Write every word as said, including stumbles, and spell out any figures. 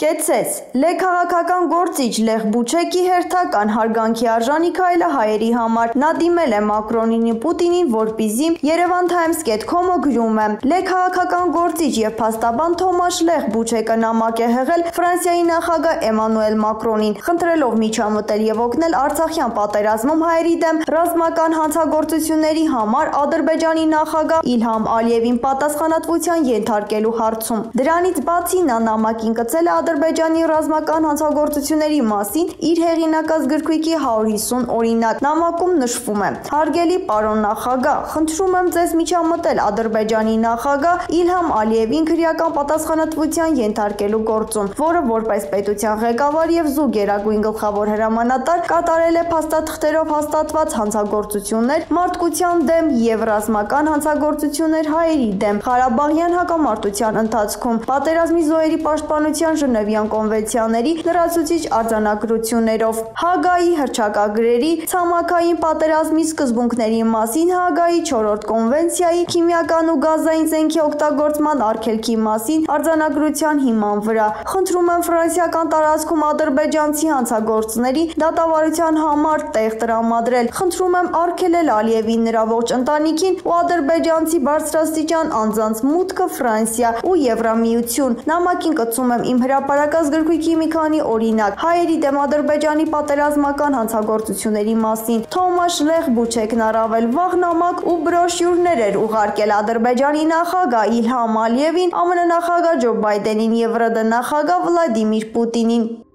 Կեցեց, լե քաղաքական գործիչ Լեղ Բուչեկի հերթական հարգանքի արժանի քայլը հայերի համար։ Նա դիմել է Մակրոնին ու Պուտինին, որպեսզի Երևան Times dot com-ը գրում է. Լե քաղաքական գործիչ եւ փաստաբան Թոմաշ Լեղ Բուչեկը նամակ է հղել Ֆրանսիայի նախագահ Էմանուել Մակրոնին, խնդրելով միջամտել եւ օգնել Արցախյան պատերազմում հայերի դեմ ռազմական հանցագործությունների համար Ադրբեջանի նախագահ Իլհամ Ալիևին պատասխանատվության ենթարկելու հարցում։ Դրանից բացի նա նամակին կցել է Ադրբեջանի ռազմական հանցագործությունների մասին իր հեղինակած գրքույկի հարյուր հիսուն օրինակ։ Նամակում նշվում է. Հարգելի պարոն նախագահ, խնդրում եմ ձեզ միջամտել Ադրբեջանի նախագահ Իլհամ Ալիևին քրեական պատասխանատվության ենթարկելու գործում, որը որպես պետության ղեկավար եւ ԶՈՒ գերագույն գլխավոր հրամանատար կատարել է փաստաթղթերով հաստատված հանցագործություններ մարդկության դեմ եւ ռազմական հանցագործություններ հայերի դեմ Ղարաբաղյան հակամարտության ընթացքում, պատերազմի զոհերի պաշտպանության Ժնևյան կոնվենցիաների լրացուցիչ արձանագրություններով, Հագայի հռչակագրերի, ցամաքային պատերազմի սկզբունքների մասին Հագայի չորրորդ կոնվենցիայի, քիմիական ու գազային զենքի օգտագործման արգելքի մասին արձանագրության հիման վրա։ Խնդրում եմ ֆրանսիական տարածքում ադրբեջանցի հանցագործների դատավարության համար տեղ տրամադրել։ Խնդրում եմ արգելել Ալիևին, նրա ողջ ընտանիքին ու ադրբեջանցի բարձրաստիճան անձանց մուտքը Ֆրանսիա ու Եվրամիություն։ Նամակին կցում եմ իմ հրապարակած գրքույկի մի քանի օրինակ հայերի դեմ Ադրբեջանի պատերազմական հանցագործությունների մասին։ Թոմաշ Լեղ Բուչեկն առավել վաղ նամակ ու բրոշյուրներ էր ուղարկել Ադրբեջանի նախագահ Իլհամ Ալիևին, ԱՄՆ նախագահ Ջո Բայդենին եւ ՌԴ նախագահ Վլադիմիր Պուտինին։